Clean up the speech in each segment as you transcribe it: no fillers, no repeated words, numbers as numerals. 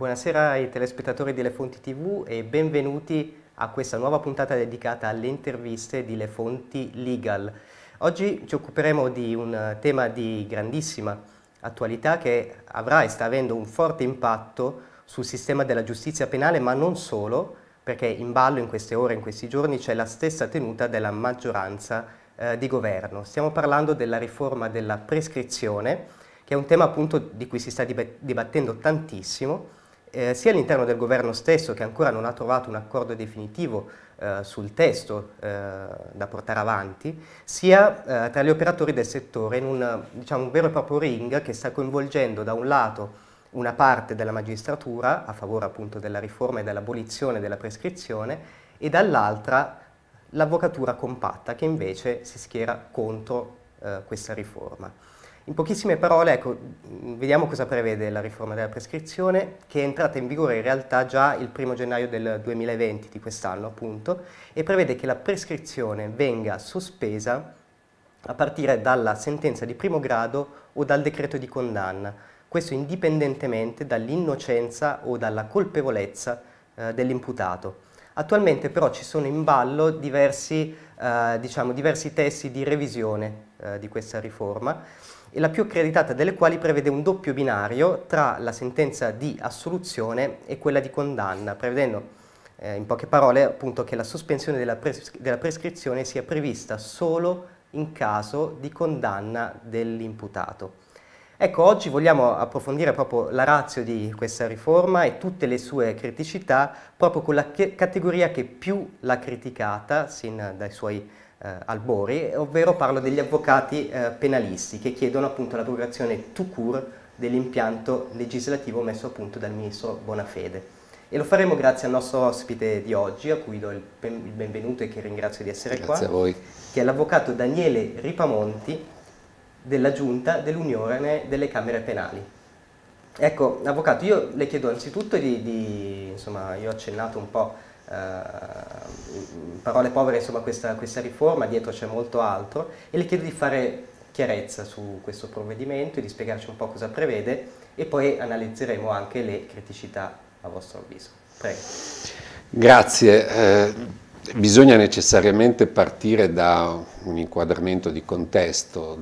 Buonasera ai telespettatori di Le Fonti TV e benvenuti a questa nuova puntata dedicata alle interviste di Le Fonti Legal. Oggi ci occuperemo di un tema di grandissima attualità che avrà e sta avendo un forte impatto sul sistema della giustizia penale, ma non solo, perché in ballo in queste ore, in questi giorni, c'è la stessa tenuta della maggioranza di governo. Stiamo parlando della riforma della prescrizione, che è un tema appunto di cui si sta dibattendo tantissimo, sia all'interno del governo stesso, che ancora non ha trovato un accordo definitivo sul testo da portare avanti, sia tra gli operatori del settore in un vero e proprio ring che sta coinvolgendo da un lato una parte della magistratura a favore appunto della riforma e dell'abolizione della prescrizione e dall'altra l'avvocatura compatta che invece si schiera contro questa riforma. In pochissime parole, ecco, vediamo cosa prevede la riforma della prescrizione, che è entrata in vigore in realtà già il 1° gennaio del 2020, di quest'anno appunto, e prevede che la prescrizione venga sospesa a partire dalla sentenza di primo grado o dal decreto di condanna, questo indipendentemente dall'innocenza o dalla colpevolezza dell'imputato. Attualmente però ci sono in ballo diversi testi di revisione di questa riforma, e la più accreditata delle quali prevede un doppio binario tra la sentenza di assoluzione e quella di condanna, prevedendo in poche parole appunto che la sospensione della prescrizione sia prevista solo in caso di condanna dell'imputato. Ecco, oggi vogliamo approfondire proprio la ratio di questa riforma e tutte le sue criticità, proprio con la categoria che più l'ha criticata sin dai suoi albori, ovvero parlo degli avvocati penalisti che chiedono appunto l'abrogazione tout court dell'impianto legislativo messo a punto dal ministro Bonafede. E lo faremo grazie al nostro ospite di oggi, a cui do il benvenuto e che ringrazio di essere qua. Grazie a voi. Che è l'avvocato Daniele Ripamonti della Giunta dell'Unione delle Camere Penali. Ecco, avvocato, io le chiedo anzitutto insomma, io ho accennato un po' in parole povere, insomma, questa riforma, dietro c'è molto altro, e le chiedo di fare chiarezza su questo provvedimento e di spiegarci un po' cosa prevede e poi analizzeremo anche le criticità a vostro avviso. Prego. Grazie. Bisogna necessariamente partire da un inquadramento di contesto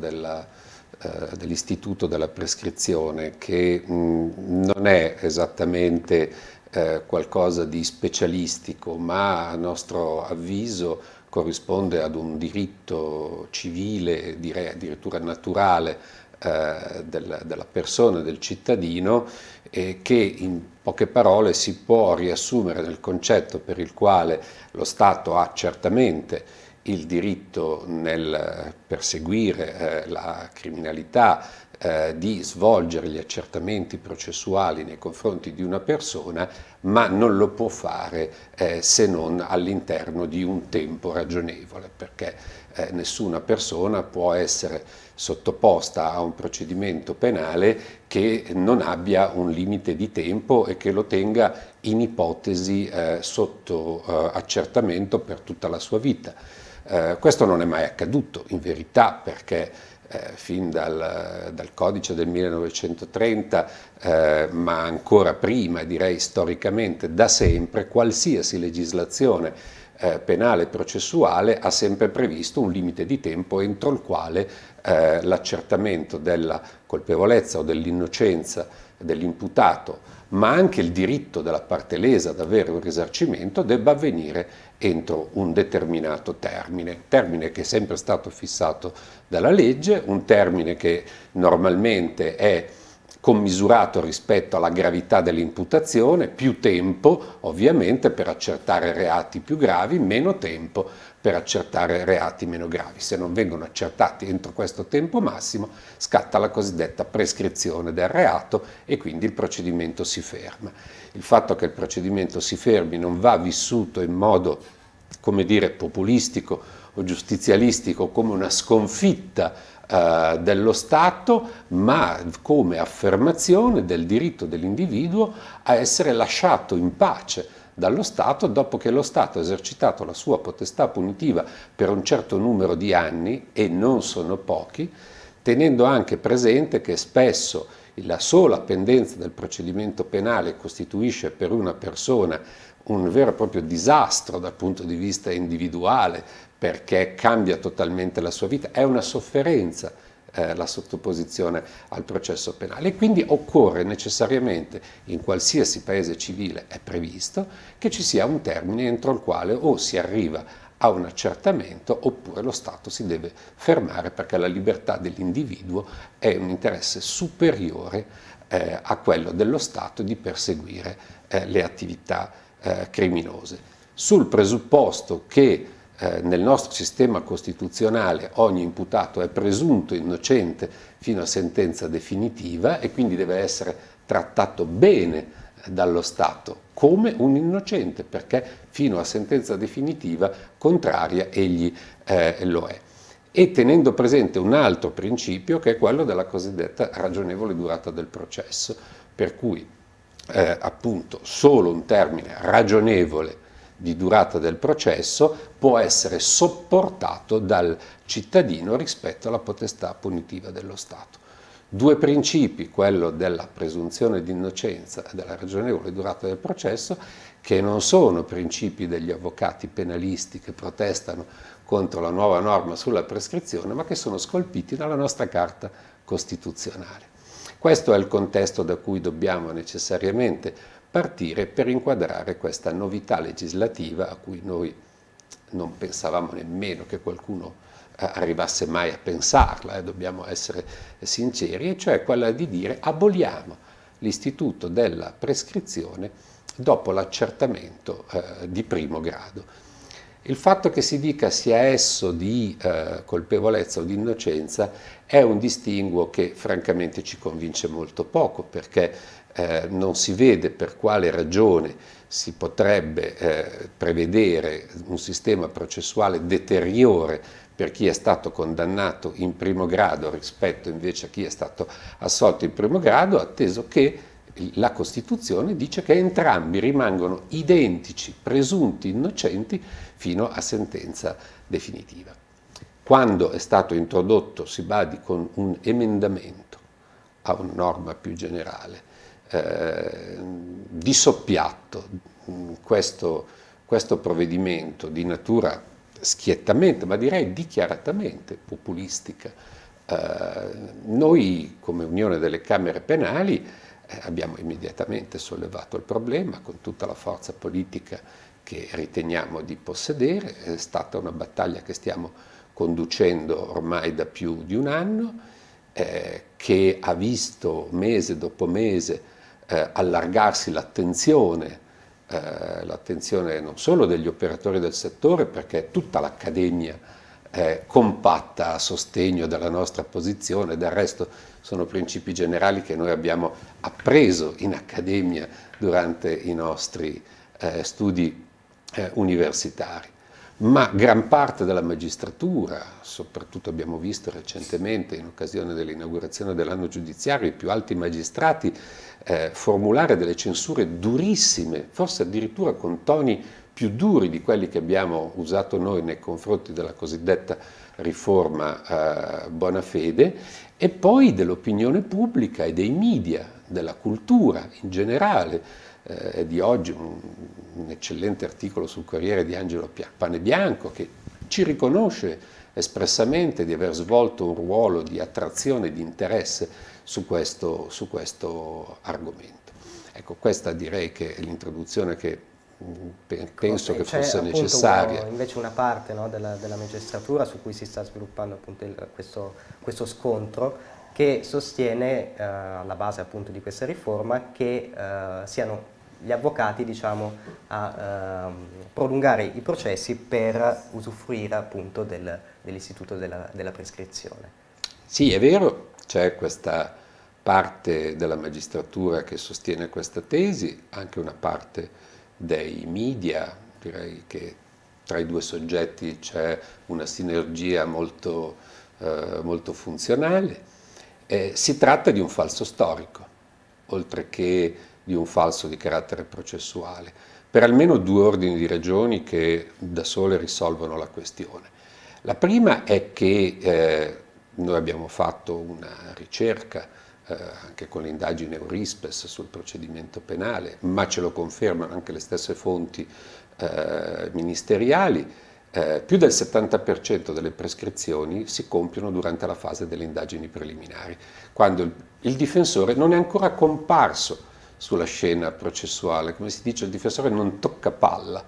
dell'istituto della prescrizione che non è esattamente qualcosa di specialistico, ma a nostro avviso corrisponde ad un diritto civile, direi addirittura naturale, della persona, del cittadino, che in poche parole si può riassumere nel concetto per il quale lo Stato ha certamente il diritto nel perseguire la criminalità, di svolgere gli accertamenti processuali nei confronti di una persona, ma non lo può fare se non all'interno di un tempo ragionevole, perché nessuna persona può essere sottoposta a un procedimento penale che non abbia un limite di tempo e che lo tenga in ipotesi sotto accertamento per tutta la sua vita. Questo non è mai accaduto in verità, perché fin dal codice del 1930, ma ancora prima, direi storicamente, da sempre, qualsiasi legislazione penale e processuale ha sempre previsto un limite di tempo entro il quale l'accertamento della colpevolezza o dell'innocenza dell'imputato, ma anche il diritto della parte lesa ad avere un risarcimento, debba avvenire entro un determinato termine che è sempre stato fissato dalla legge, un termine che normalmente è commisurato rispetto alla gravità dell'imputazione, più tempo ovviamente per accertare reati più gravi, meno tempo per accertare reati meno gravi. Se non vengono accertati entro questo tempo massimo, scatta la cosiddetta prescrizione del reato e quindi il procedimento si ferma. Il fatto che il procedimento si fermi non va vissuto in modo, come dire, populistico o giustizialistico come una sconfitta dello Stato, ma come affermazione del diritto dell'individuo a essere lasciato in pace dallo Stato dopo che lo Stato ha esercitato la sua potestà punitiva per un certo numero di anni, e non sono pochi, tenendo anche presente che spesso la sola pendenza del procedimento penale costituisce per una persona un vero e proprio disastro dal punto di vista individuale, perché cambia totalmente la sua vita, è una sofferenza la sottoposizione al processo penale, e quindi occorre necessariamente, in qualsiasi paese civile è previsto, che ci sia un termine entro il quale o si arriva a un accertamento oppure lo Stato si deve fermare, perché la libertà dell'individuo è un interesse superiore a quello dello Stato di perseguire le attività criminose. Sul presupposto che nel nostro sistema costituzionale ogni imputato è presunto innocente fino a sentenza definitiva e quindi deve essere trattato bene dallo Stato come un innocente, perché fino a sentenza definitiva contraria egli lo è. E tenendo presente un altro principio, che è quello della cosiddetta ragionevole durata del processo, per cui appunto solo un termine ragionevole di durata del processo può essere sopportato dal cittadino rispetto alla potestà punitiva dello Stato. Due principi, quello della presunzione di innocenza e della ragionevole durata del processo, che non sono principi degli avvocati penalisti che protestano contro la nuova norma sulla prescrizione, ma che sono scolpiti dalla nostra Carta Costituzionale. Questo è il contesto da cui dobbiamo necessariamente partire per inquadrare questa novità legislativa a cui noi non pensavamo nemmeno che qualcuno arrivasse mai a pensarla, dobbiamo essere sinceri, e cioè quella di dire aboliamo l'istituto della prescrizione dopo l'accertamento di primo grado. Il fatto che si dica sia esso di colpevolezza o di innocenza è un distinguo che francamente ci convince molto poco, perché non si vede per quale ragione si potrebbe prevedere un sistema processuale deteriore per chi è stato condannato in primo grado rispetto invece a chi è stato assolto in primo grado, atteso che la Costituzione dice che entrambi rimangono identici, presunti innocenti, fino a sentenza definitiva. Quando è stato introdotto, si badi, con un emendamento a una norma più generale, di soppiatto questo provvedimento di natura schiettamente, ma direi dichiaratamente populistica, noi come Unione delle Camere Penali abbiamo immediatamente sollevato il problema con tutta la forza politica che riteniamo di possedere. È stata una battaglia che stiamo conducendo ormai da più di un anno, che ha visto mese dopo mese allargarsi l'attenzione non solo degli operatori del settore, perché tutta l'accademia è compatta a sostegno della nostra posizione. Del resto sono principi generali che noi abbiamo appreso in accademia durante i nostri studi universitari, ma gran parte della magistratura, soprattutto abbiamo visto recentemente in occasione dell'inaugurazione dell'anno giudiziario, i più alti magistrati formulare delle censure durissime, forse addirittura con toni più duri di quelli che abbiamo usato noi nei confronti della cosiddetta riforma Bonafede, e poi dell'opinione pubblica e dei media, della cultura in generale. Di oggi un eccellente articolo sul Corriere di Angelo Panebianco, che ci riconosce espressamente di aver svolto un ruolo di attrazione, di interesse su questo argomento. Ecco, questa direi che è l'introduzione che penso che fosse necessaria. Invece una parte, no, della magistratura su cui si sta sviluppando appunto questo scontro, che sostiene alla base appunto di questa riforma che siano gli avvocati, diciamo, a prolungare i processi per usufruire appunto dell'istituto della prescrizione. Sì, è vero, c'è questa parte della magistratura che sostiene questa tesi, anche una parte dei media. Direi che tra i due soggetti c'è una sinergia molto funzionale. Si tratta di un falso storico, oltre che di un falso di carattere processuale, per almeno due ordini di ragioni che da sole risolvono la questione. La prima è che noi abbiamo fatto una ricerca anche con l'indagine Eurispes sul procedimento penale, ma ce lo confermano anche le stesse fonti ministeriali, più del 70% delle prescrizioni si compiono durante la fase delle indagini preliminari, quando il difensore non è ancora comparso sulla scena processuale, come si dice, il difensore non tocca palla,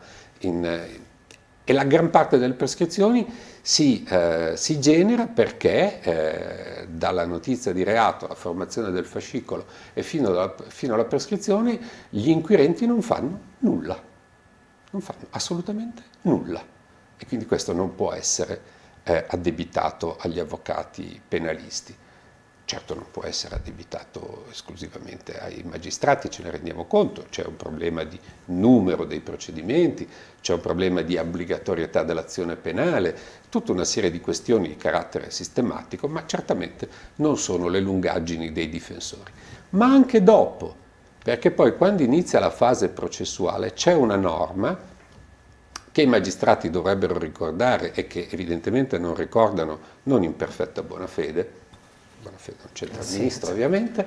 e la gran parte delle prescrizioni si genera perché dalla notizia di reato alla formazione del fascicolo e fino alla prescrizione gli inquirenti non fanno nulla, non fanno assolutamente nulla, e quindi questo non può essere addebitato agli avvocati penalisti. Certo non può essere addebitato esclusivamente ai magistrati, ce ne rendiamo conto, c'è un problema di numero dei procedimenti, c'è un problema di obbligatorietà dell'azione penale, tutta una serie di questioni di carattere sistematico, ma certamente non sono le lungaggini dei difensori. Ma anche dopo, perché poi quando inizia la fase processuale c'è una norma che i magistrati dovrebbero ricordare e che evidentemente non ricordano, non in perfetta buona fede non c'entra il ministro ovviamente,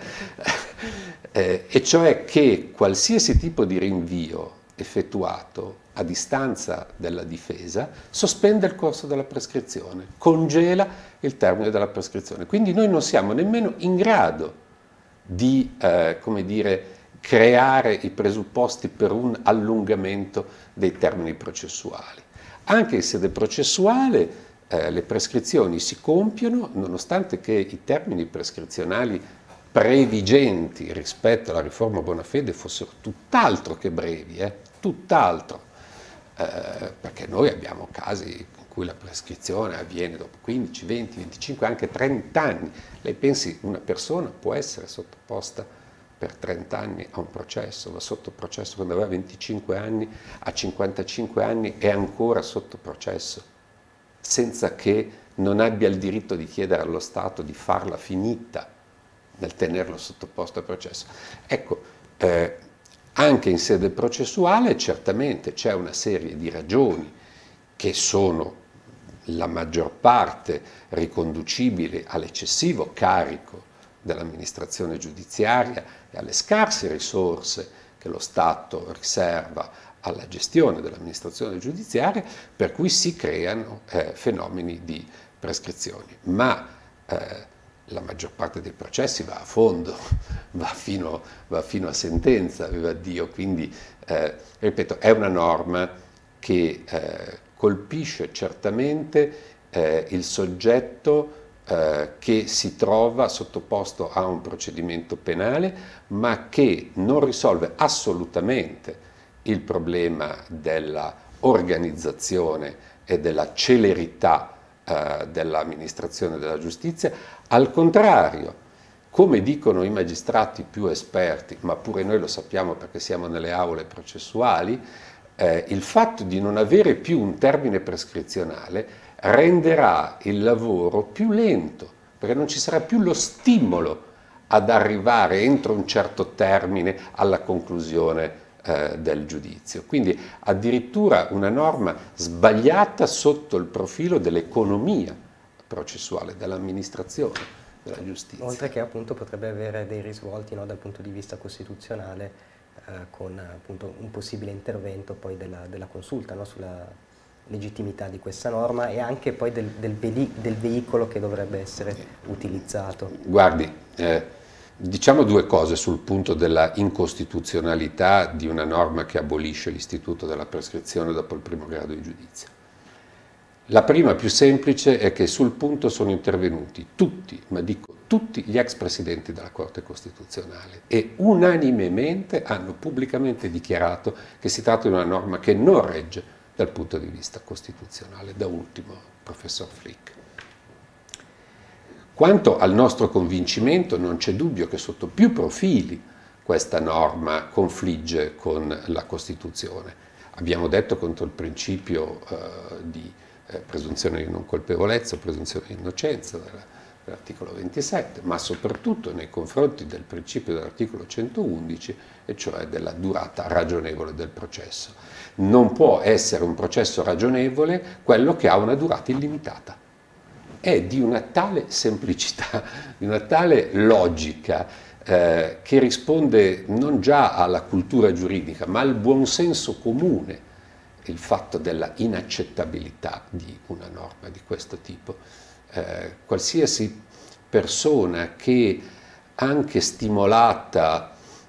e cioè che qualsiasi tipo di rinvio effettuato a distanza della difesa sospende il corso della prescrizione, congela il termine della prescrizione. Quindi noi non siamo nemmeno in grado di, come dire, creare i presupposti per un allungamento dei termini processuali. Anche in sede processuale le prescrizioni si compiono nonostante che i termini prescrizionali previgenti rispetto alla riforma Bonafede fossero tutt'altro che brevi, tutt'altro, perché noi abbiamo casi in cui la prescrizione avviene dopo 15, 20, 25, anche 30 anni. Lei pensi una persona può essere sottoposta per 30 anni a un processo, va sotto processo quando aveva 25 anni, a 55 anni è ancora sotto processo, senza che non abbia il diritto di chiedere allo Stato di farla finita nel tenerlo sottoposto a processo. Ecco, anche in sede processuale certamente c'è una serie di ragioni che sono la maggior parte riconducibili all'eccessivo carico dell'amministrazione giudiziaria e alle scarse risorse che lo Stato riserva alla gestione dell'amministrazione giudiziaria, per cui si creano fenomeni di prescrizioni. Ma la maggior parte dei processi va a fondo, va fino a sentenza, viva Dio. Quindi, ripeto, è una norma che colpisce certamente il soggetto che si trova sottoposto a un procedimento penale, ma che non risolve assolutamente il problema della organizzazione e della celerità dell'amministrazione della giustizia. Al contrario, come dicono i magistrati più esperti, ma pure noi lo sappiamo perché siamo nelle aule processuali, il fatto di non avere più un termine prescrizionale renderà il lavoro più lento, perché non ci sarà più lo stimolo ad arrivare entro un certo termine alla conclusione del giudizio. Quindi addirittura una norma sbagliata sotto il profilo dell'economia processuale, dell'amministrazione della giustizia. Oltre che appunto potrebbe avere dei risvolti, no, dal punto di vista costituzionale, con appunto un possibile intervento poi della consulta, no, sulla legittimità di questa norma e anche poi del veicolo che dovrebbe essere utilizzato. Guardi, diciamo due cose sul punto della incostituzionalità di una norma che abolisce l'istituto della prescrizione dopo il primo grado di giudizio. La prima, più semplice, è che sul punto sono intervenuti tutti, ma dico tutti, gli ex presidenti della Corte Costituzionale e unanimemente hanno pubblicamente dichiarato che si tratta di una norma che non regge dal punto di vista costituzionale, da ultimo il professor Flick. Quanto al nostro convincimento, non c'è dubbio che sotto più profili questa norma confligge con la Costituzione. Abbiamo detto contro il principio di presunzione di non colpevolezza, presunzione di innocenza dell'articolo 27, ma soprattutto nei confronti del principio dell'articolo 111, e cioè della durata ragionevole del processo. Non può essere un processo ragionevole quello che ha una durata illimitata. è di una tale semplicità, di una tale logica, che risponde non già alla cultura giuridica, ma al buonsenso comune, il fatto della inaccettabilità di una norma di questo tipo. Qualsiasi persona che, anche stimolata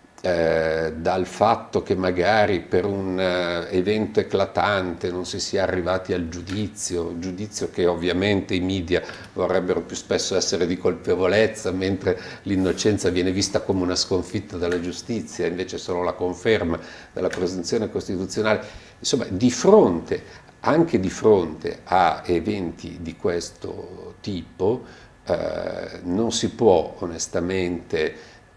dal fatto che magari per un evento eclatante non si sia arrivati al giudizio che ovviamente i media vorrebbero più spesso essere di colpevolezza, mentre l'innocenza viene vista come una sconfitta della giustizia, invece solo la conferma della presunzione costituzionale. Insomma, anche di fronte a eventi di questo tipo, non si può onestamente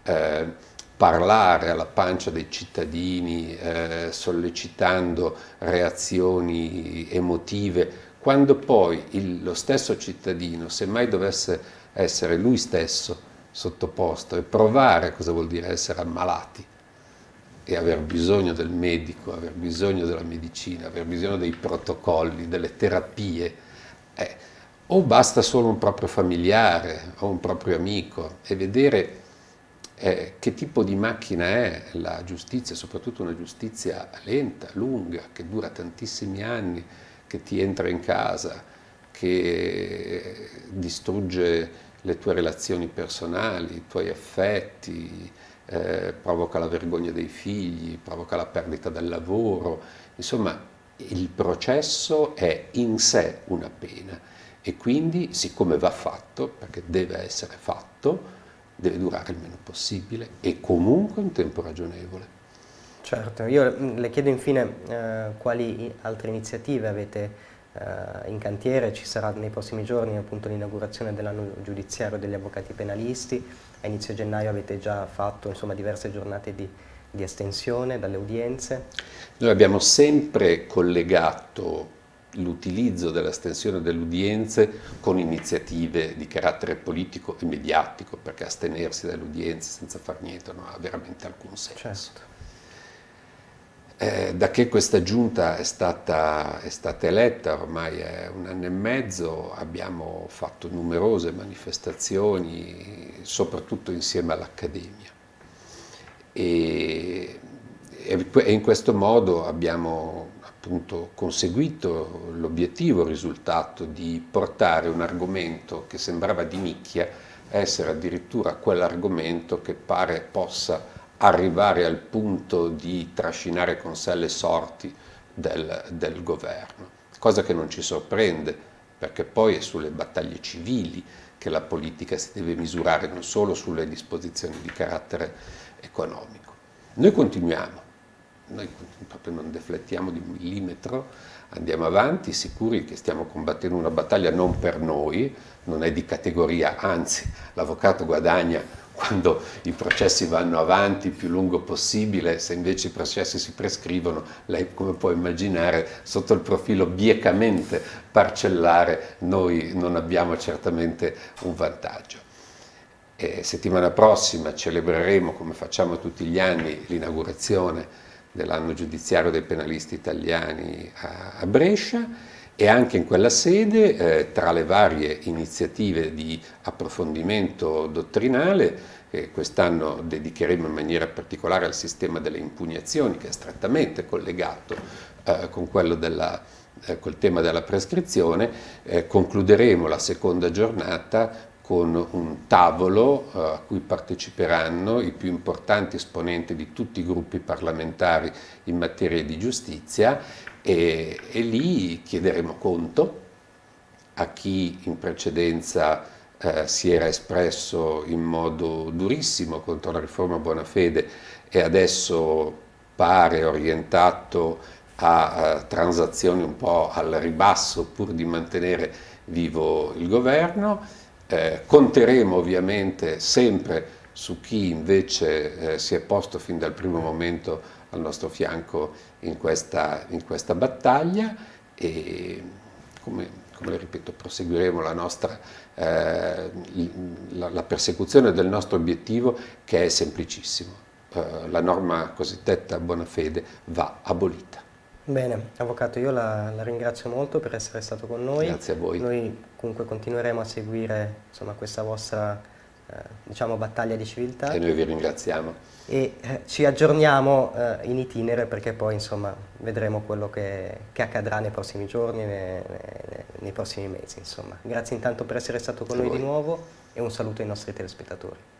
parlare alla pancia dei cittadini, sollecitando reazioni emotive, quando poi lo stesso cittadino, se mai dovesse essere lui stesso sottoposto e provare cosa vuol dire essere ammalati e aver bisogno del medico, aver bisogno della medicina, aver bisogno dei protocolli, delle terapie, o basta solo un proprio familiare o un proprio amico e vedere che tipo di macchina è la giustizia, soprattutto una giustizia lenta, lunga, che dura tantissimi anni, che ti entra in casa, che distrugge le tue relazioni personali, i tuoi affetti, provoca la vergogna dei figli, provoca la perdita del lavoro. Insomma, il processo è in sé una pena e quindi, siccome va fatto, perché deve essere fatto, deve durare il meno possibile e comunque un tempo ragionevole. Certo, io le chiedo infine quali altre iniziative avete in cantiere. Ci sarà nei prossimi giorni appunto l'inaugurazione dell'anno giudiziario degli avvocati penalisti, a inizio gennaio avete già fatto insomma diverse giornate di estensione dalle udienze. Noi abbiamo sempre collegato l'utilizzo dell'estensione delle udienze con iniziative di carattere politico e mediatico, perché astenersi dalle udienze senza far niente non ha veramente alcun senso. Certo. Da che questa giunta è stata eletta, ormai è un anno e mezzo, abbiamo fatto numerose manifestazioni, soprattutto insieme all'Accademia. E in questo modo abbiamo appunto conseguito l'obiettivo, il risultato di portare un argomento che sembrava di nicchia a essere addirittura quell'argomento che pare possa arrivare al punto di trascinare con sé le sorti del governo, cosa che non ci sorprende, perché poi è sulle battaglie civili che la politica si deve misurare, non solo sulle disposizioni di carattere economico. Noi continuiamo. Noi proprio non deflettiamo di un millimetro, andiamo avanti, sicuri che stiamo combattendo una battaglia non per noi, non è di categoria, anzi l'avvocato guadagna quando i processi vanno avanti il più lungo possibile, se invece i processi si prescrivono, lei come può immaginare, sotto il profilo biecamente parcellare, noi non abbiamo certamente un vantaggio. Settimana prossima celebreremo, come facciamo tutti gli anni, l'inaugurazione dell'anno giudiziario dei penalisti italiani a Brescia e anche in quella sede, tra le varie iniziative di approfondimento dottrinale, quest'anno dedicheremo in maniera particolare al sistema delle impugnazioni, che è strettamente collegato col tema della prescrizione, concluderemo la seconda giornata con un tavolo a cui parteciperanno i più importanti esponenti di tutti i gruppi parlamentari in materia di giustizia e lì chiederemo conto a chi in precedenza si era espresso in modo durissimo contro la riforma Bonafede e adesso pare orientato a transazioni un po' al ribasso pur di mantenere vivo il governo. Conteremo ovviamente sempre su chi invece si è posto fin dal primo momento al nostro fianco in questa battaglia e come le ripeto, proseguiremo la persecuzione del nostro obiettivo, che è semplicissimo. La norma cosiddetta Bonafede va abolita. Bene, Avvocato, io la ringrazio molto per essere stato con noi. Grazie a voi. Noi comunque continueremo a seguire, insomma, questa vostra diciamo, battaglia di civiltà E noi vi ringraziamo. e ci aggiorniamo in itinere perché poi insomma, vedremo quello che accadrà nei prossimi giorni, nei prossimi mesi. Insomma. Grazie intanto per essere stato con A noi di voi. nuovo e un saluto ai nostri telespettatori.